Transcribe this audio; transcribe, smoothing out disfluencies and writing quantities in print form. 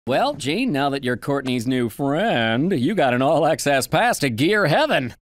Well, Gene, now that you're Courtney's new friend, you got an all-access pass to Gear Heaven.